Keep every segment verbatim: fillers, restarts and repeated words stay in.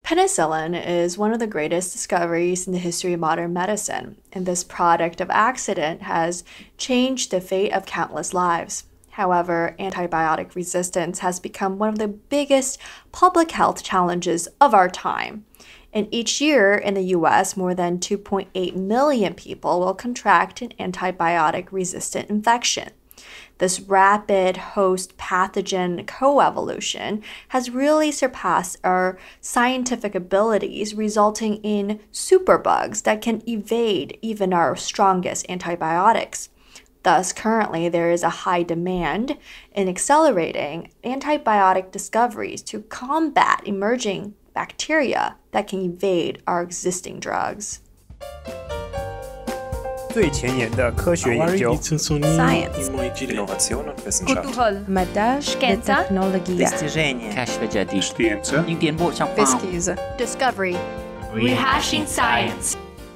Penicillin is one of the greatest discoveries in the history of modern medicine, and this product of accident has changed the fate of countless lives. However, antibiotic resistance has become one of the biggest public health challenges of our time. And each year in the U S, more than two point eight million people will contract an antibiotic-resistant infection. This rapid host pathogen coevolution has really surpassed our scientific abilities, resulting in superbugs that can evade even our strongest antibiotics. Thus, currently, there is a high demand in accelerating antibiotic discoveries to combat emerging bacteria that can evade our existing drugs. 最前沿的科学研究 Science Innovation und Wissenschaft كنترول مدى Scienza التكنولوجيا достижения كشف جديد Scienza những tiến bộ trong khoa học Pesquisa Discovery Rehashing Science.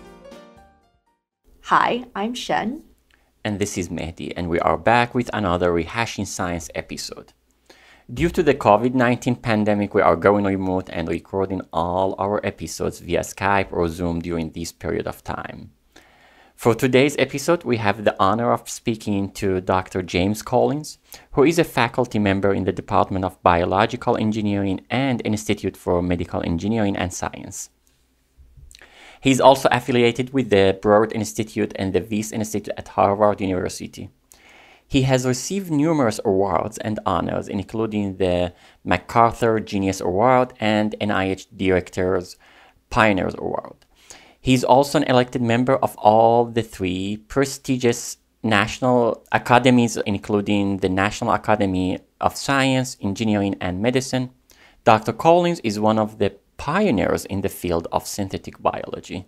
Hi, I'm Shen. And this is Mehdi, and we are back with another Rehashing Science episode. Due to the COVID nineteen pandemic, we are going remote and recording all our episodes via Skype or Zoom during this period of time. For today's episode, we have the honor of speaking to Doctor James Collins, who is a faculty member in the Department of Biological Engineering and Institute for Medical Engineering and Science. He is also affiliated with the Broad Institute and the Wyss Institute at Harvard University. He has received numerous awards and honors, including the MacArthur Genius Award and N I H Director's Pioneers Award. He is also an elected member of all the three prestigious national academies, including the National Academy of Science, Engineering, and Medicine. Doctor Collins is one of the pioneers in the field of synthetic biology.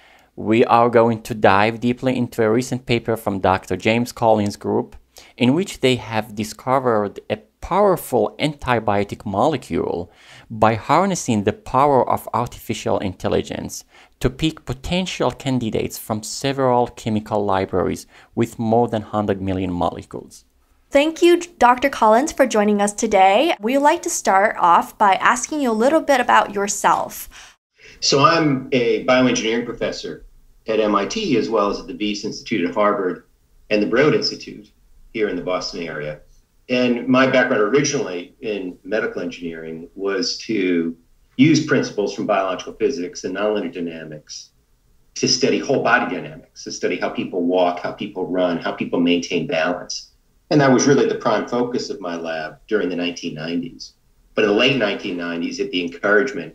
We are going to dive deeply into a recent paper from Doctor James Collins' group, in which they have discovered a powerful antibiotic molecule by harnessing the power of artificial intelligence to pick potential candidates from several chemical libraries with more than one hundred million molecules. Thank you, Doctor Collins, for joining us today. We'd like to start off by asking you a little bit about yourself. So I'm a bioengineering professor at M I T, as well as at the Wyss Institute at Harvard and the Broad Institute here in the Boston area. And my background originally in medical engineering was to use principles from biological physics and nonlinear dynamics to study whole body dynamics, to study how people walk, how people run, how people maintain balance. And that was really the prime focus of my lab during the nineteen nineties. But in the late nineteen nineties, at the encouragement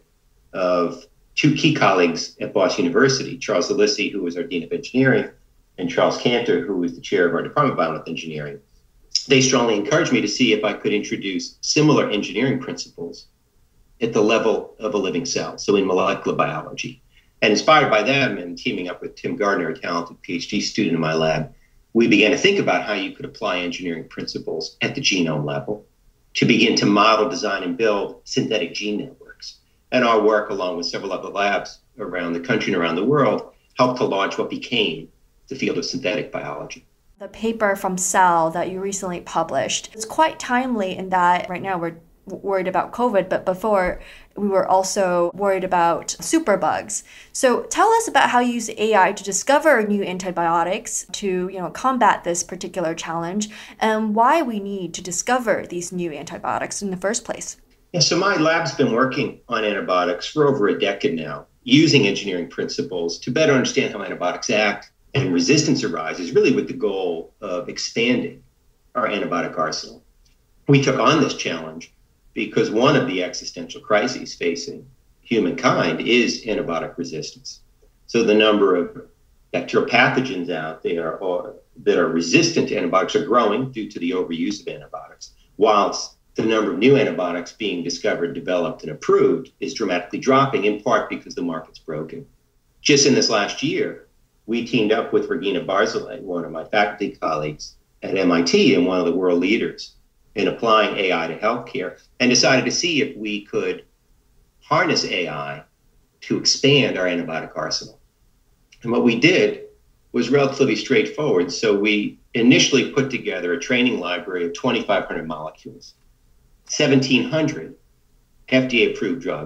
of two key colleagues at Boston University, Charles Alisi, who was our Dean of Engineering, and Charles Cantor, who was the chair of our Department of Biomedical Engineering, they strongly encouraged me to see if I could introduce similar engineering principles at the level of a living cell, so in molecular biology. And inspired by them and teaming up with Tim Gardner, a talented PhD student in my lab, we began to think about how you could apply engineering principles at the genome level to begin to model, design, and build synthetic gene networks. And our work, along with several other labs around the country and around the world, helped to launch what became the field of synthetic biology. The paper from Cell that you recently published, it's quite timely in that right now we're worried about COVID, but before we were also worried about superbugs. So tell us about how you use A I to discover new antibiotics to, you know, combat this particular challenge, and why we need to discover these new antibiotics in the first place. Yeah, so my lab's been working on antibiotics for over a decade now, using engineering principles to better understand how antibiotics act and resistance arises, really with the goal of expanding our antibiotic arsenal. We took on this challenge because one of the existential crises facing humankind is antibiotic resistance. So the number of bacterial pathogens out there are, that are resistant to antibiotics are growing due to the overuse of antibiotics, whilst the number of new antibiotics being discovered, developed, and approved is dramatically dropping, in part because the market's broken. Just in this last year, we teamed up with Regina Barzilay, one of my faculty colleagues at M I T and one of the world leaders in applying A I to healthcare, and decided to see if we could harness A I to expand our antibiotic arsenal. And what we did was relatively straightforward. So we initially put together a training library of twenty-five hundred molecules, seventeen hundred F D A-approved drugs,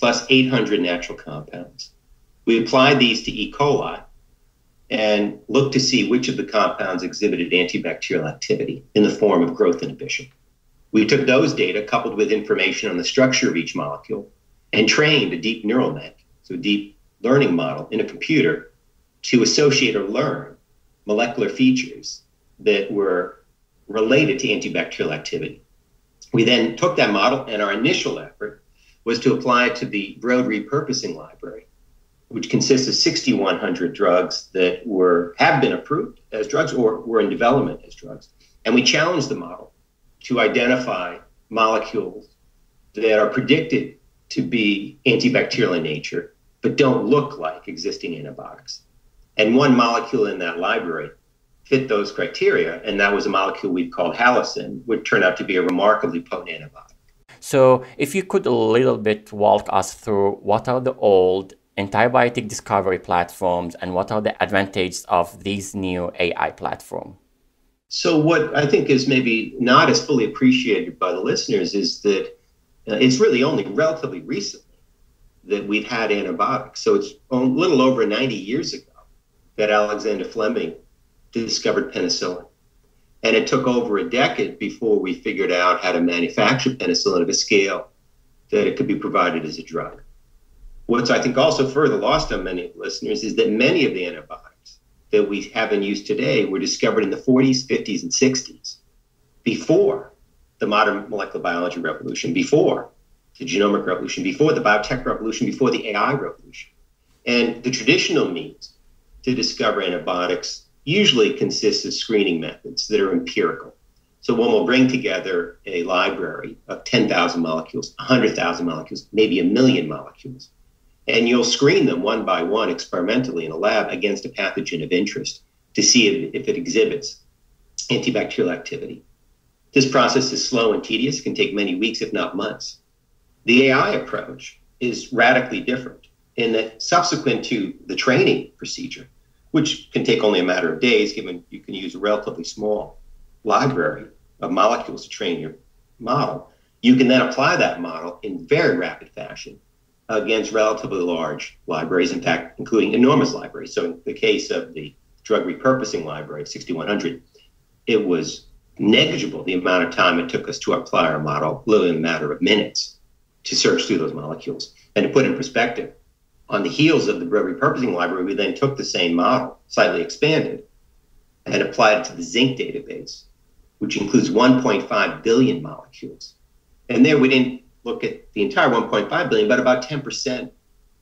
plus eight hundred natural compounds. We applied these to E. coli and looked to see which of the compounds exhibited antibacterial activity in the form of growth inhibition. We took those data, coupled with information on the structure of each molecule, and trained a deep neural net, so a deep learning model in a computer, to associate or learn molecular features that were related to antibacterial activity. We then took that model, and our initial effort was to apply it to the Broad Repurposing Library, which consists of six thousand one hundred drugs that were have been approved as drugs or were in development as drugs. And we challenged the model to identify molecules that are predicted to be antibacterial in nature, but don't look like existing antibiotics. And one molecule in that library fit those criteria, and that was a molecule we've called Halicin, which turned out to be a remarkably potent antibiotic. So if you could a little bit walk us through what are the old antibiotic discovery platforms and what are the advantages of these new A I platforms? So what I think is maybe not as fully appreciated by the listeners is that uh, it's really only relatively recently that we've had antibiotics. So it's a little over ninety years ago that Alexander Fleming discovered penicillin. And it took over a decade before we figured out how to manufacture penicillin at a scale that it could be provided as a drug. What's I think also further lost on many listeners is that many of the antibiotics that we have in use today were discovered in the forties, fifties, and sixties, before the modern molecular biology revolution, before the genomic revolution, before the biotech revolution, before the A I revolution. And the traditional means to discover antibiotics usually consists of screening methods that are empirical. So one will bring together a library of ten thousand molecules, one hundred thousand molecules, maybe a million molecules, and you'll screen them one by one experimentally in a lab against a pathogen of interest to see if, if it exhibits antibacterial activity. This process is slow and tedious, can take many weeks, if not months. The A I approach is radically different in that subsequent to the training procedure, which can take only a matter of days, given you can use a relatively small library of molecules to train your model, you can then apply that model in very rapid fashion against relatively large libraries, in fact, including enormous libraries. So in the case of the Drug Repurposing Library, six thousand one hundred, it was negligible the amount of time it took us to apply our model, literally in a matter of minutes, to search through those molecules. And to put in perspective, on the heels of the Drug Repurposing Library, we then took the same model, slightly expanded, and applied it to the Zinc database, which includes one point five billion molecules. And there we didn't look at the entire one point five billion, but about ten percent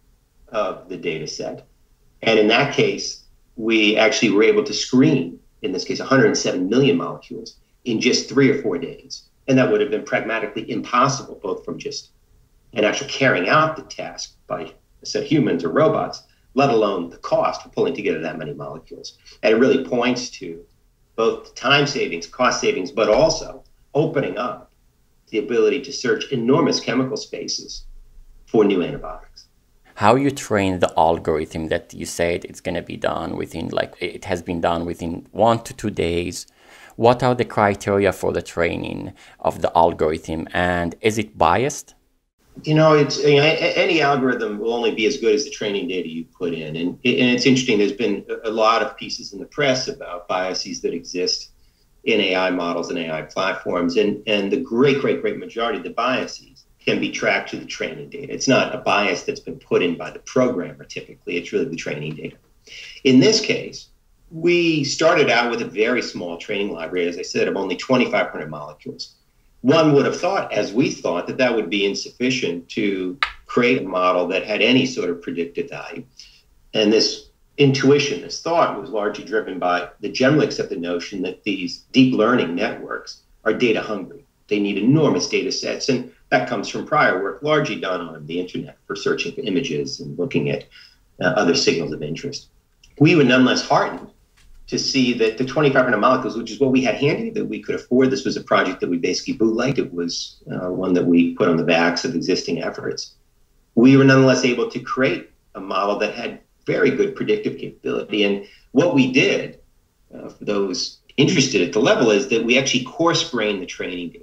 of the data set. And in that case, we actually were able to screen, in this case, one hundred seven million molecules in just three or four days. And that would have been pragmatically impossible, both from just an actual carrying out the task by said humans or robots, let alone the cost of pulling together that many molecules. And it really points to both time savings, cost savings, but also opening up the ability to search enormous chemical spaces for new antibiotics. How you train the algorithm that you said it's going to be done within, like it has been done within one to two days. What are the criteria for the training of the algorithm, and is it biased? You know, it's you know, any algorithm will only be as good as the training data you put in. And, and it's interesting, there's been a lot of pieces in the press about biases that exist in A I models and A I platforms. And, and the great, great, great majority of the biases can be tracked to the training data. It's not a bias that's been put in by the programmer typically, it's really the training data. In this case, we started out with a very small training library, as I said, of only twenty-five hundred molecules. One would have thought, as we thought, that that would be insufficient to create a model that had any sort of predictive value. And this intuition, this thought, was largely driven by the generally accepted notion that these deep learning networks are data hungry. They need enormous data sets, and that comes from prior work largely done on the internet for searching for images and looking at uh, other signals of interest. We were nonetheless heartened to see that the twenty-five hundred molecules, which is what we had handy, that we could afford. This was a project that we basically bootlegged. It was uh, one that we put on the backs of existing efforts. We were nonetheless able to create a model that had very good predictive capability. And what we did, uh, for those interested at the level, is that we actually coarse-grained the training data.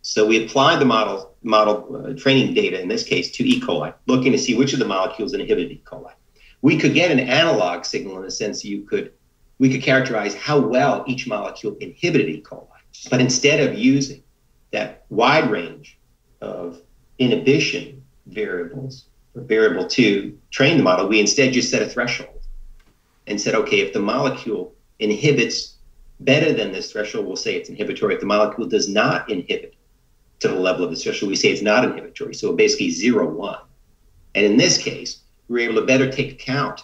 So we applied the model, model uh, training data, in this case, to E. coli, looking to see which of the molecules inhibited E. coli. We could get an analog signal in the sense you could, we could characterize how well each molecule inhibited E. coli. But instead of using that wide range of inhibition variables, or variable to train the model, we instead just set a threshold and said, okay, if the molecule inhibits better than this threshold, we'll say it's inhibitory. If the molecule does not inhibit to the level of the threshold, we say it's not inhibitory. So basically zero, one. And in this case, we were able to better take account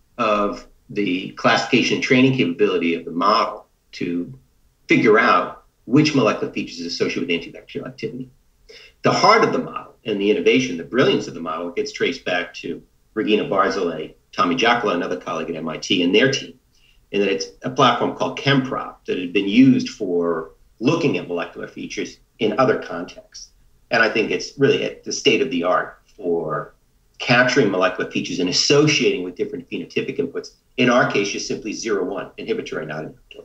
of the classification and training capability of the model to figure out which molecular features is associated with antibacterial activity. The heart of the model and the innovation, the brilliance of the model gets traced back to Regina Barzilay, Tommy Giacola, another colleague at M I T, and their team, in that it's a platform called ChemProp that had been used for looking at molecular features in other contexts. And I think it's really at the state of the art for capturing molecular features and associating with different phenotypic inputs. In our case, just simply zero, one, inhibitory, not inhibitory.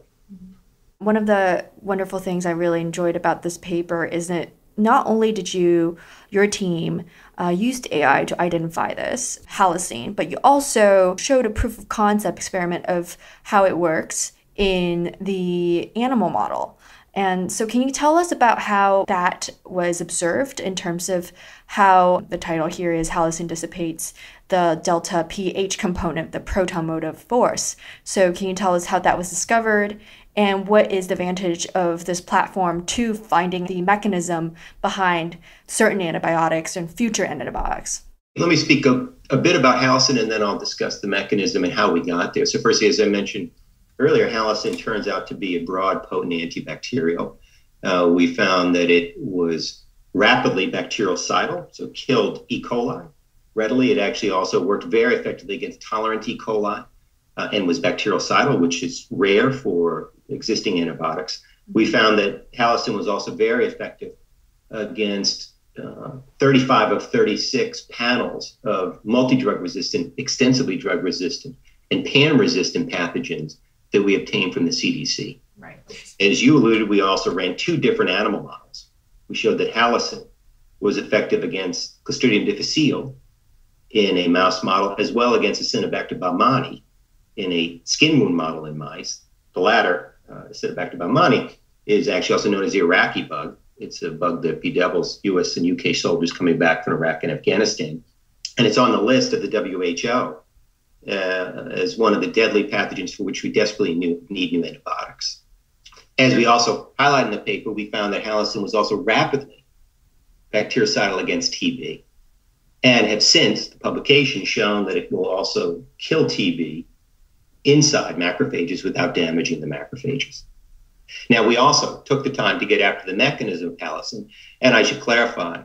One of the wonderful things I really enjoyed about this paper is that not only did you, your team, uh, used A I to identify this, halicine, but you also showed a proof of concept experiment of how it works in the animal model. And so can you tell us about how that was observed in terms of how the title here is halicine dissipates the delta pH component, the proton motive force. So can you tell us how that was discovered and what is the advantage of this platform to finding the mechanism behind certain antibiotics and future antibiotics? Let me speak a, a bit about halicine and then I'll discuss the mechanism and how we got there. So firstly, as I mentioned earlier, halicine turns out to be a broad, potent antibacterial. Uh, we found that it was rapidly bactericidal, so killed E. coli readily. It actually also worked very effectively against tolerant E. coli uh, and was bactericidal, which is rare for existing antibiotics. We found that halicine was also very effective against uh, thirty-five of thirty-six panels of multi-drug resistant, extensively drug resistant, and pan-resistant pathogens that we obtained from the C D C. Right. As you alluded, we also ran two different animal models. We showed that halicine was effective against Clostridium difficile in a mouse model, as well against Acinetobacter baumannii in a skin wound model in mice. The latter, uh, Acinetobacter baumannii, is actually also known as the Iraqi bug. It's a bug that bedevils U S and U K soldiers coming back from Iraq and Afghanistan. And it's on the list of the W H O uh, as one of the deadly pathogens for which we desperately new, need new antibiotics. As we also highlight in the paper, we found that halicine was also rapidly bactericidal against T B and have since, the publication, shown that it will also kill T B inside macrophages without damaging the macrophages. Now, we also took the time to get after the mechanism of halicine, and I should clarify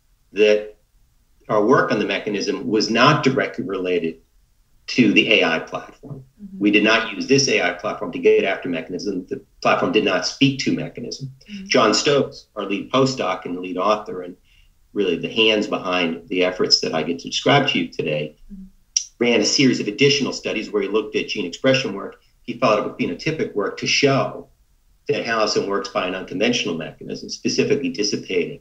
that our work on the mechanism was not directly related to the A I platform. Mm-hmm. We did not use this A I platform to get after mechanism. The platform did not speak to mechanism. Mm-hmm. John Stokes, our lead postdoc and lead author, and really the hands behind the efforts that I get to describe to you today, mm-hmm. ran a series of additional studies where he looked at gene expression work. He followed up with phenotypic work to show that halicine works by an unconventional mechanism, specifically dissipating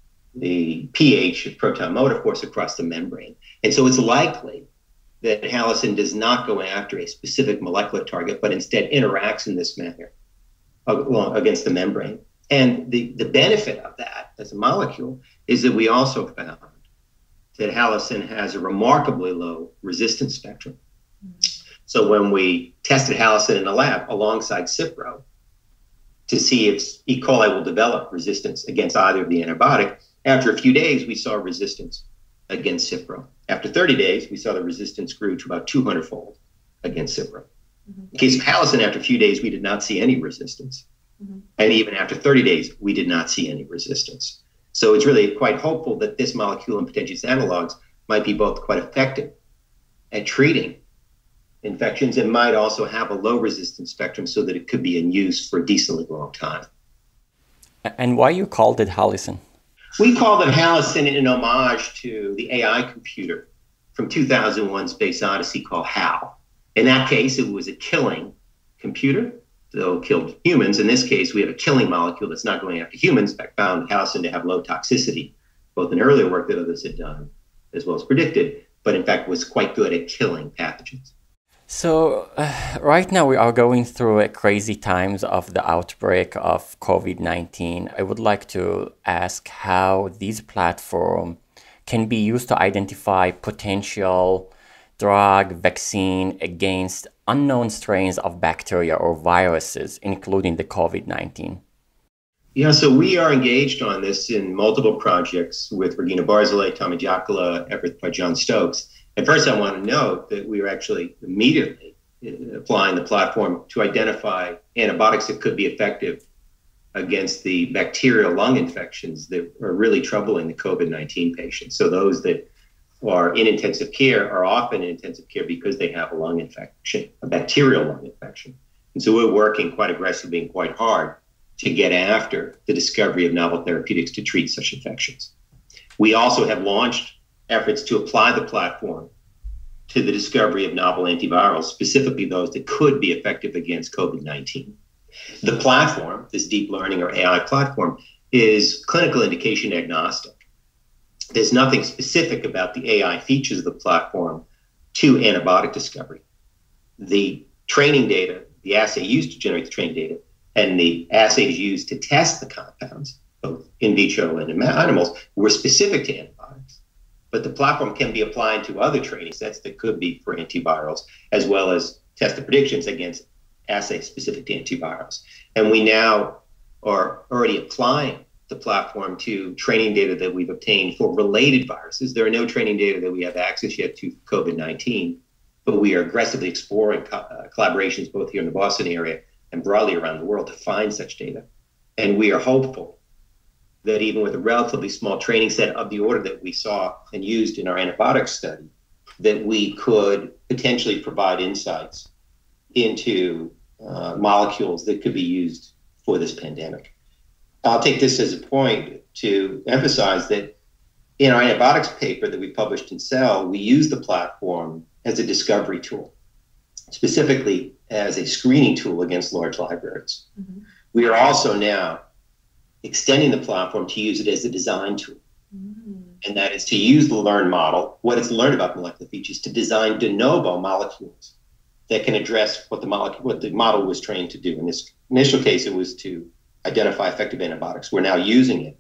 the pH of proton motive force across the membrane. And so it's likely that halicine does not go after a specific molecular target, but instead interacts in this manner against the membrane. And the, the benefit of that as a molecule is that we also found that halicine has a remarkably low resistance spectrum. Mm-hmm. So when we tested halicine in the lab alongside Cipro to see if E. coli will develop resistance against either of the antibiotic, after a few days, we saw resistance against Cipro. After thirty days, we saw the resistance grew to about two hundred fold against Cipro. Mm-hmm. In case of halicine, after a few days, we did not see any resistance. Mm-hmm. And even after thirty days, we did not see any resistance. So it's really quite hopeful that this molecule and potentially its analogs might be both quite effective at treating infections and might also have a low resistance spectrum so that it could be in use for a decently long time. And why you called it halicine? We called it halicine in homage to the A I computer from two thousand one Space Odyssey called HAL. In that case, it was a killing computer they'll kill humans. In this case, we have a killing molecule that's not going after humans. In fact, found Halosin to have low toxicity, both in earlier work that others had done, as well as predicted, but in fact was quite good at killing pathogens. So uh, right now we are going through a crazy times of the outbreak of COVID nineteen. I would like to ask how these platforms can be used to identify potential drug, vaccine against unknown strains of bacteria or viruses, including the COVID nineteen. Yeah, so we are engaged on this in multiple projects with Regina Barzilay, Tommy Giacola, efforts by John Stokes. And first, I want to note that we are actually immediately applying the platform to identify antibiotics that could be effective against the bacterial lung infections that are really troubling the COVID nineteen patients. So those that are in intensive care are often in intensive care because they have a lung infection, a bacterial lung infection. And so we're working quite aggressively and quite hard to get after the discovery of novel therapeutics to treat such infections. We also have launched efforts to apply the platform to the discovery of novel antivirals, specifically those that could be effective against COVID nineteen. The platform, this deep learning or A I platform, is clinical indication agnostic. There's nothing specific about the A I features of the platform to antibiotic discovery. The training data, the assay used to generate the training data, and the assays used to test the compounds, both in vitro and in animals, were specific to antibiotics. But the platform can be applied to other training sets that could be for antivirals, as well as test the predictions against assays specific to antivirals. And we now are already applying the platform to training data that we've obtained for related viruses. There are no training data that we have access yet to COVID nineteen, but we are aggressively exploring co- uh, collaborations both here in the Boston area and broadly around the world to find such data. And we are hopeful that even with a relatively small training set of the order that we saw and used in our antibiotic study, that we could potentially provide insights into uh, molecules that could be used for this pandemic. I'll take this as a point to emphasize that in our antibiotics paper that we published in Cell, we use the platform as a discovery tool, specifically as a screening tool against large libraries. Mm-hmm. We are also now extending the platform to use it as a design tool. Mm-hmm. And that is to use the learned model, what it's learned about molecular features, to design de novo molecules that can address what the molecule, what the model was trained to do. In this initial case, it was to identify effective antibiotics. We're now using it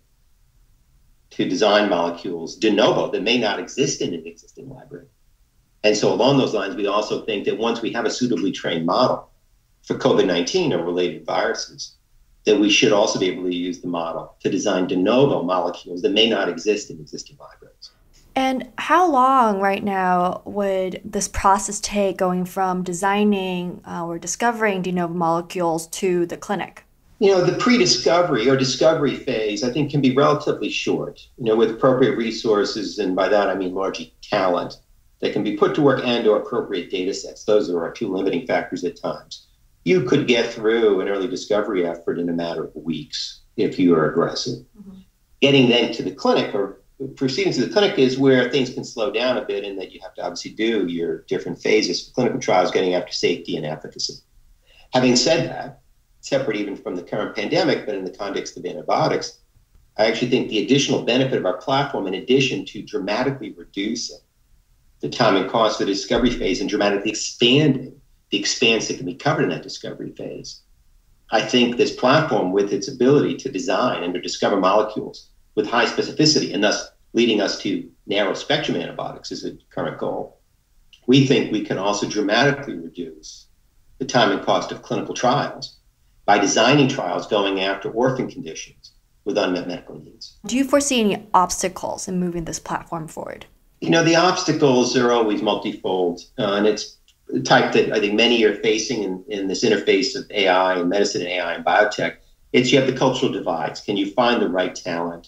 to design molecules de novo that may not exist in an existing library. And so along those lines, we also think that once we have a suitably trained model for COVID nineteen or related viruses, that we should also be able to use the model to design de novo molecules that may not exist in existing libraries. And how long right now would this process take going from designing uh, or discovering de novo molecules to the clinic? You know, the pre-discovery or discovery phase, I think, can be relatively short, you know, with appropriate resources. And by that, I mean largely talent that can be put to work and or appropriate data sets. Those are our two limiting factors at times. You could get through an early discovery effort in a matter of weeks if you are aggressive. Mm-hmm. Getting then to the clinic or proceeding to the clinic is where things can slow down a bit in that you have to obviously do your different phases for clinical trials, getting after safety and efficacy. Having said that, separate even from the current pandemic, but in the context of antibiotics, I actually think the additional benefit of our platform, in addition to dramatically reducing the time and cost of the discovery phase and dramatically expanding the expanse that can be covered in that discovery phase, I think this platform, with its ability to design and to discover molecules with high specificity, and thus leading us to narrow spectrum antibiotics is a current goal, we think we can also dramatically reduce the time and cost of clinical trials by designing trials going after orphan conditions with unmet medical needs. Do you foresee any obstacles in moving this platform forward? You know, the obstacles are always multifold, uh, and it's the type that I think many are facing in, in this interface of A I and medicine and A I and biotech. It's you have the cultural divides. Can you find the right talent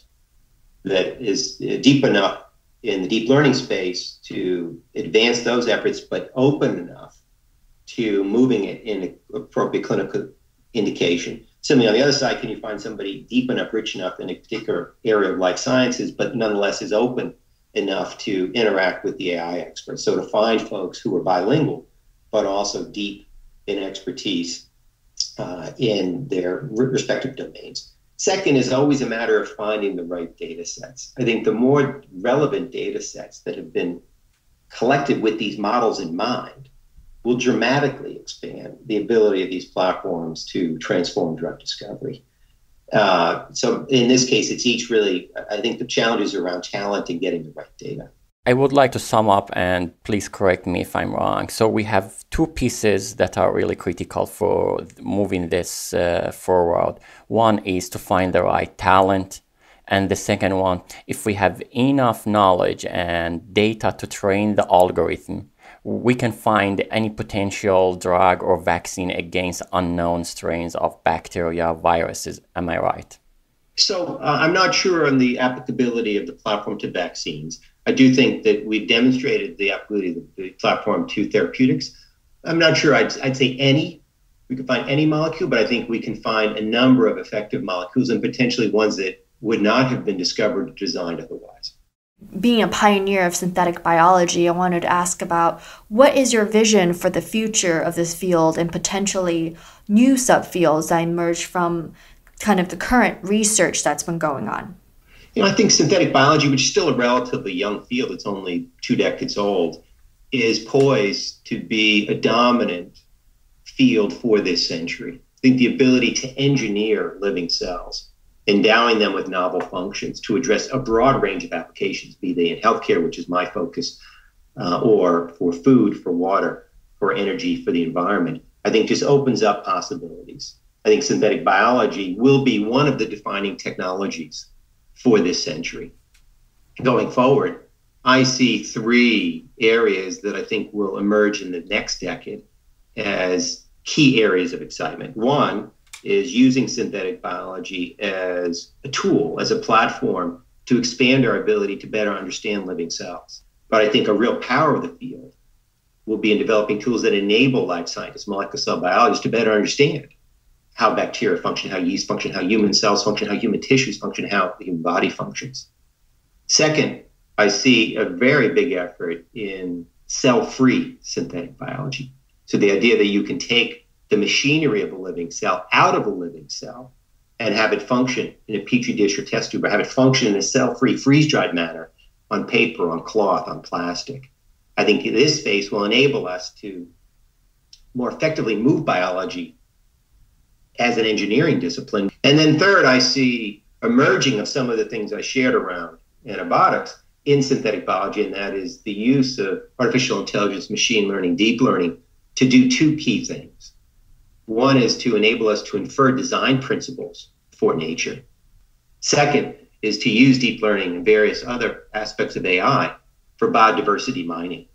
that is deep enough in the deep learning space to advance those efforts, but open enough to moving it in an appropriate clinical indication? Similarly, on the other side, can you find somebody deep enough, rich enough in a particular area of life sciences, but nonetheless is open enough to interact with the A I experts? So to find folks who are bilingual, but also deep in expertise uh, in their respective domains. Second is always a matter of finding the right data sets. I think the more relevant data sets that have been collected with these models in mind will dramatically expand the ability of these platforms to transform drug discovery. Uh, so in this case, it's each really, I think the challenges are around talent and getting the right data. I would like to sum up, and please correct me if I'm wrong. So we have two pieces that are really critical for moving this uh, forward. One is to find the right talent. And the second one, if we have enough knowledge and data to train the algorithm, we can find any potential drug or vaccine against unknown strains of bacteria, viruses. Am I right? So uh, I'm not sure on the applicability of the platform to vaccines. I do think that we've demonstrated the applicability of the platform to therapeutics. I'm not sure I'd, I'd say any. We could find any molecule, but I think we can find a number of effective molecules and potentially ones that would not have been discovered or designed otherwise. Being a pioneer of synthetic biology, I wanted to ask about what is your vision for the future of this field and potentially new subfields that emerge from kind of the current research that's been going on? You know, I think synthetic biology, which is still a relatively young field, it's only two decades old, is poised to be a dominant field for this century. I think the ability to engineer living cells, endowing them with novel functions to address a broad range of applications, be they in healthcare, which is my focus, uh, or for food, for water, for energy, for the environment, I think just opens up possibilities. I think synthetic biology will be one of the defining technologies for this century. Going forward, I see three areas that I think will emerge in the next decade as key areas of excitement. One is using synthetic biology as a tool, as a platform to expand our ability to better understand living cells. But I think a real power of the field will be in developing tools that enable life scientists, molecular cell biologists to better understand how bacteria function, how yeast function, how human cells function, how human tissues function, how the human body functions. Second, I see a very big effort in cell-free synthetic biology. So the idea that you can take the machinery of a living cell out of a living cell and have it function in a petri dish or test tube, or have it function in a cell-free, freeze-dried manner on paper, on cloth, on plastic. I think this space will enable us to more effectively move biology as an engineering discipline. And then third, I see emerging of some of the things I shared around antibiotics in synthetic biology, and that is the use of artificial intelligence, machine learning, deep learning to do two key things. One is to enable us to infer design principles for nature. Second is to use deep learning and various other aspects of A I for biodiversity mining.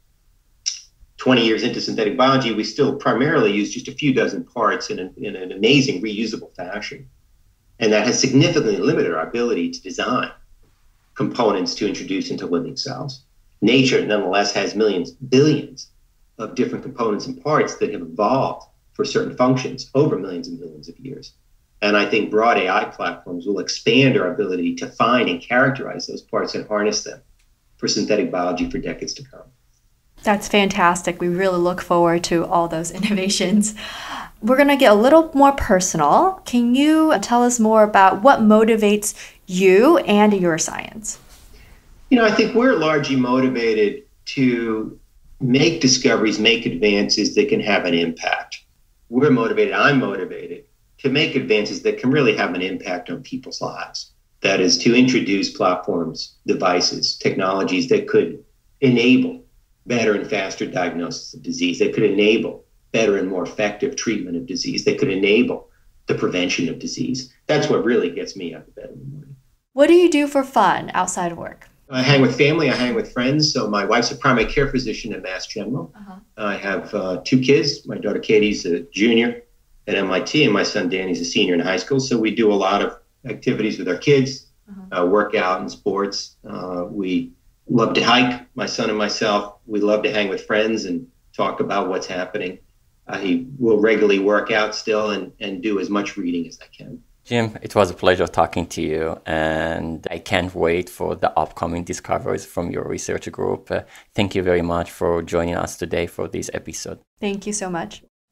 twenty years into synthetic biology, we still primarily use just a few dozen parts in, a, in an amazing reusable fashion. And that has significantly limited our ability to design components to introduce into living cells. Nature, nonetheless, has millions, billions of different components and parts that have evolved for certain functions over millions and billions of years. And I think broad A I platforms will expand our ability to find and characterize those parts and harness them for synthetic biology for decades to come. That's fantastic. We really look forward to all those innovations. We're going to get a little more personal. Can you tell us more about what motivates you and your science? You know, I think we're largely motivated to make discoveries, make advances that can have an impact. We're motivated, I'm motivated, to make advances that can really have an impact on people's lives. That is, to introduce platforms, devices, technologies that could enable better and faster diagnosis of disease, that could enable better and more effective treatment of disease, that could enable the prevention of disease. That's what really gets me out of bed in the morning. What do you do for fun outside of work? I hang with family, I hang with friends. So my wife's a primary care physician at Mass General. Uh-huh. I have uh, two kids. My daughter Katie's a junior at M I T, and my son Danny's a senior in high school. So we do a lot of activities with our kids, uh-huh. uh, work out and sports. Uh, we love to hike, my son and myself. We love to hang with friends and talk about what's happening. I will regularly work out still and, and do as much reading as I can. Jim, it was a pleasure talking to you, and I can't wait for the upcoming discoveries from your research group. Uh, thank you very much for joining us today for this episode. Thank you so much.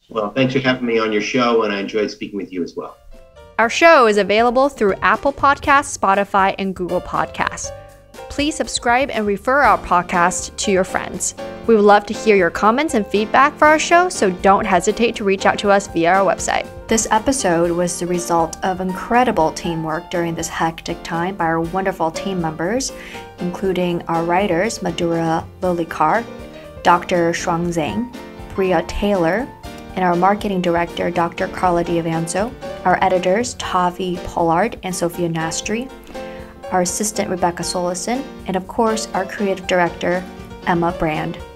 Well, thanks for having me on your show, and I enjoyed speaking with you as well. Our show is available through Apple Podcasts, Spotify, and Google Podcasts. Please subscribe and refer our podcast to your friends. We would love to hear your comments and feedback for our show, so don't hesitate to reach out to us via our website. This episode was the result of incredible teamwork during this hectic time by our wonderful team members, including our writers, Madhura Lilikar, Doctor Shuang Zhang, Bria Taylor, and our marketing director, Doctor Carla D'Avanzo, our editors, Tavi Pollard and Sophia Nastri, our assistant, Rebecca Solison, and of course, our creative director, Emma Brand.